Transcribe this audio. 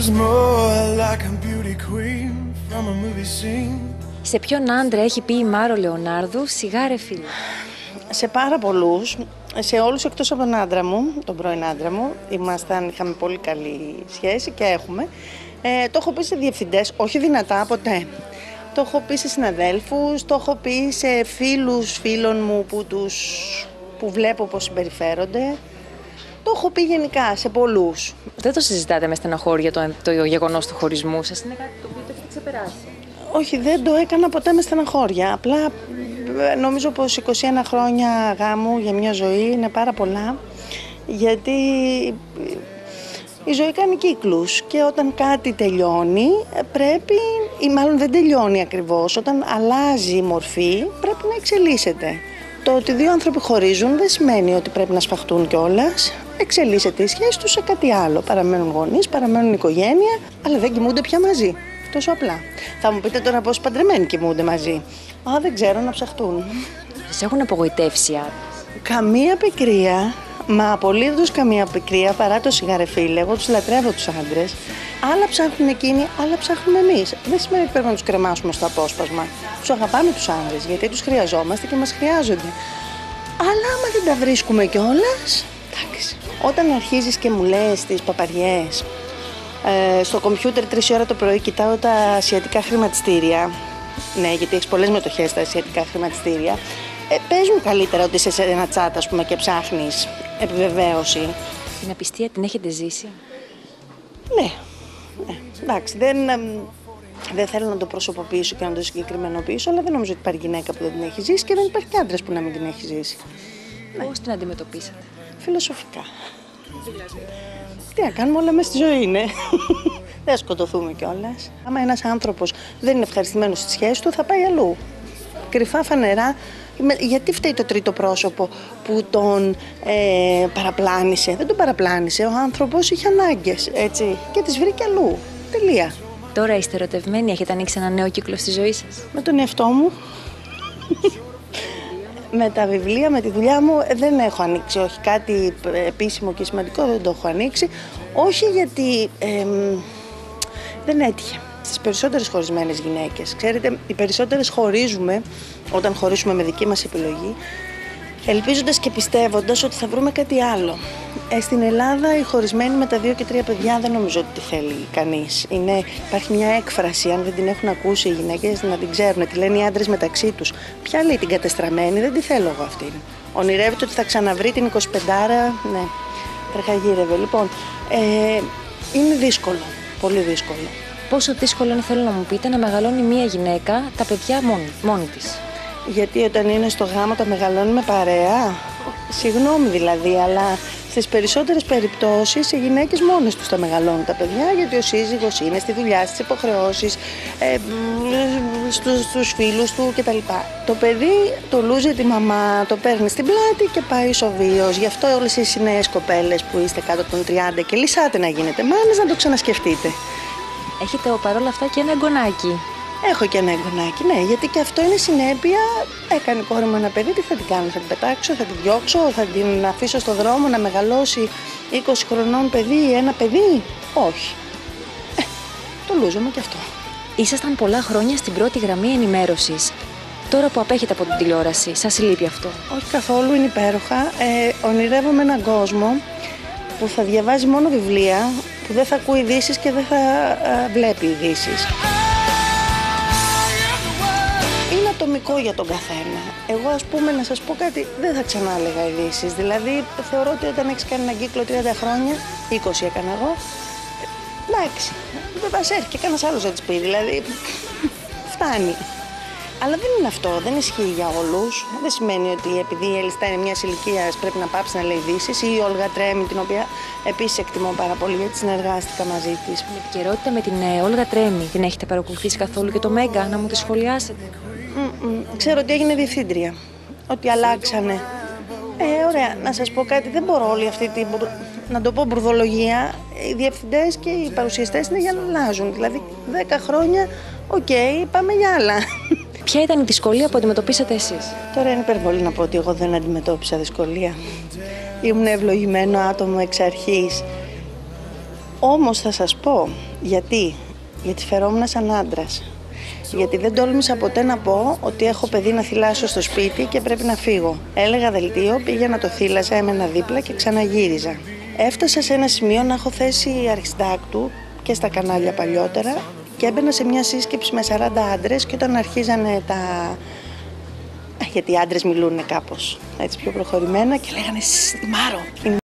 Σε ποιον άντρα έχει πει η Μάρο Λεωνάρδου «Σιγάρε φίλε»? Σε πάρα πολλούς, σε όλους εκτός από τον άντρα μου, τον πρώην άντρα μου. Είχαμε πολύ καλή σχέση και έχουμε. Το έχω πει σε διευθυντές, όχι δυνατά ποτέ. Το έχω πει σε συναδέλφους, το έχω πει σε φίλων μου που βλέπω πώς συμπεριφέρονται. Το έχω πει γενικά σε πολλούς. Δεν το συζητάτε με στεναχώρια το γεγονός του χωρισμού σας? Είναι κάτι το οποίο το έχετε ξεπεράσει? Όχι, δεν το έκανα ποτέ με στεναχώρια. Απλά νομίζω πως 21 χρόνια γάμου για μια ζωή είναι πάρα πολλά. Γιατί η ζωή κάνει κύκλους και όταν κάτι τελειώνει πρέπει, ή μάλλον δεν τελειώνει ακριβώς, όταν αλλάζει η μορφή πρέπει να εξελίσσεται. Το ότι δύο άνθρωποι χωρίζουν δεν σημαίνει ότι πρέπει να σφαχτούν κιόλας. Εξελίσσεται η σχέση τους σε κάτι άλλο. Παραμένουν γονείς, παραμένουν οικογένεια, αλλά δεν κοιμούνται πια μαζί. Τόσο απλά. Θα μου πείτε τώρα πόσοι παντρεμένοι κοιμούνται μαζί? Δεν ξέρω, να ψαχτούν. Σας έχουν απογοητεύσει άντρες? Καμία πικρία, μα απολύτως καμία πικρία, παρά το σιγάρε φίλε. Εγώ τους λατρεύω τους άντρες. Άλλα ψάχνουν εκείνοι, άλλα ψάχνουμε εμείς. Δεν σημαίνει ότι πρέπει να τους κρεμάσουμε στο απόσπασμα. Τους αγαπάμε τους άντρες, γιατί τους χρειαζόμαστε και μας χρειάζονται. Αλλά άμα δεν τα βρίσκουμε κιόλας, εντάξει. Όταν αρχίζεις και μου λες τις παπαριές, στο κομπιούτερ 3 ώρα το πρωί κοιτάω τα ασιατικά χρηματιστήρια. Ναι, γιατί έχεις πολλές μετοχές στα ασιατικά χρηματιστήρια. Παίζουν καλύτερα ότι είσαι σε ένα τσάτ, ας πούμε, και ψάχνεις επιβεβαίωση. Την απιστία την έχετε ζήσει? Ναι. Εντάξει, δεν θέλω να το προσωποποιήσω και να το συγκεκριμενοποιήσω, αλλά δεν νομίζω ότι υπάρχει γυναίκα που δεν την έχει ζήσει και δεν υπάρχει και άντρας που να μην την έχει ζήσει. Πώς την αντιμετωπίσατε? Φιλοσοφικά. Τι να κάνουμε, όλα μέσα στη ζωή είναι. Δεν σκοτωθούμε κιόλας. Άμα ένας άνθρωπος δεν είναι ευχαριστημένος στη σχέση του, θα πάει αλλού. Κρυφά, φανερά. Γιατί φταίει το τρίτο πρόσωπο που τον παραπλάνησε? Δεν τον παραπλάνησε. Ο άνθρωπος είχε ανάγκες, έτσι. Και τις βρήκε αλλού. Τελεία. Τώρα είστε ερωτευμένοι, έχετε ανοίξει ένα νέο κύκλο στη ζωή σας? Με τον εαυτό μου. Με τα βιβλία, με τη δουλειά μου δεν έχω ανοίξει. Όχι κάτι επίσημο και σημαντικό, δεν το έχω ανοίξει. Όχι γιατί δεν έτυχε. Στις περισσότερες χωρισμένες γυναίκες, ξέρετε, οι περισσότερες χωρίζουμε όταν χωρίσουμε με δική μας επιλογή, ελπίζοντας και πιστεύοντας ότι θα βρούμε κάτι άλλο. Στην Ελλάδα οι χωρισμένοι με τα 2 και 3 παιδιά δεν νομίζω ότι τη θέλει κανείς. Υπάρχει μια έκφραση, αν δεν την έχουν ακούσει οι γυναίκες να την ξέρουν, τη λένε οι άντρες μεταξύ τους. Ποια λέει την κατεστραμμένη, δεν τη θέλω εγώ αυτήν. Ονειρεύεται ότι θα ξαναβρει την 25άρα, ναι, τρεχαγύρευε. Λοιπόν, είναι δύσκολο, πολύ δύσκολο. Πόσο δύσκολο είναι, θέλω να μου πείτε, να μεγαλώνει μία γυναίκα τα παιδιά μόνη της? Γιατί όταν είναι στο γάμο τα μεγαλώνει με παρέα? Συγγνώμη δηλαδή, αλλά στις περισσότερες περιπτώσεις οι γυναίκες μόνες τους τα μεγαλώνουν τα παιδιά, γιατί ο σύζυγος είναι στη δουλειά, στις υποχρεώσεις, στους φίλους του κτλ. Το παιδί το λούζει τη μαμά, το παίρνει στην πλάτη και πάει ισοβίος. Γι' αυτό όλες οι νέες κοπέλες που είστε κάτω των 30 και λυσάτε να γίνετε μάνες, να το ξανασκεφτείτε. Έχετε παρόλα αυτά και ένα εγγονάκι? Έχω και ένα εγγονάκι, ναι, γιατί και αυτό είναι συνέπεια. Έκανε η κόρη μου ένα παιδί, τι θα την κάνω? Θα την πετάξω, θα την διώξω, θα την αφήσω στο δρόμο να μεγαλώσει 20 χρονών παιδί, ένα παιδί? Όχι. Το λούζομαι κι αυτό. Ήσασταν πολλά χρόνια στην πρώτη γραμμή ενημέρωσης. Τώρα που απέχετε από την τηλεόραση, σας λείπει αυτό? Όχι καθόλου, είναι υπέροχα. Ονειρεύομαι έναν κόσμο που θα διαβάζει μόνο βιβλία, που δεν θα ακούει ειδήσεις και δεν θα βλέπει ειδήσεις. Είναι ατομικό για τον καθένα. Εγώ, ας πούμε, να σας πω κάτι, δεν θα ξανά έλεγα ειδήσεις. Δηλαδή, θεωρώ ότι όταν έχεις κάνει έναν κύκλο 30 χρόνια, 20 έκανα εγώ, εντάξει, δεν μας έρχει και κανένας άλλος να τις πει, δηλαδή, φτάνει. Αλλά δεν είναι αυτό, δεν ισχύει για όλους. Δεν σημαίνει ότι επειδή η Ελιστά είναι μιας ηλικίας πρέπει να πάψει να λέει ειδήσεις, ή η Όλγα Τρέμι, την οποία επίσης εκτιμώ πάρα πολύ γιατί συνεργάστηκα μαζί της. Με επικαιρότητα με την Όλγα Τρέμι, την έχετε παρακολουθήσει καθόλου, και το Μέγκα, να μου τη σχολιάσετε? Ξέρω ότι έγινε διευθύντρια, ότι αλλάξανε. Ωραία, να σας πω κάτι, δεν μπορώ όλη αυτή την, να το πω, μπουρδολογία. Οι διευθυντές και οι παρουσιαστές είναι για να αλλάζουν. Δηλαδή 10 χρόνια, οκ, πάμε για άλλα. Ποια ήταν η δυσκολία που αντιμετωπίσατε εσείς? Τώρα είναι υπερβολή να πω ότι εγώ δεν αντιμετώπισα δυσκολία. Ήμουν ευλογημένο άτομο εξ αρχής. Όμως θα σας πω γιατί φερόμουν σαν άντρας. Γιατί δεν τόλμησα ποτέ να πω ότι έχω παιδί να θυλάσω στο σπίτι και πρέπει να φύγω. Έλεγα δελτίο, πήγαινα το θύλαζα, έμενα δίπλα και ξαναγύριζα. Έφτασα σε ένα σημείο να έχω θέση αρχισυντάκτου και στα κανάλια παλιότερα και έμπαινα σε μια σύσκεψη με 40 άντρες και όταν αρχίζανε γιατί οι άντρες μιλούν κάπως έτσι πιο προχωρημένα και λέγανε «Μάρο».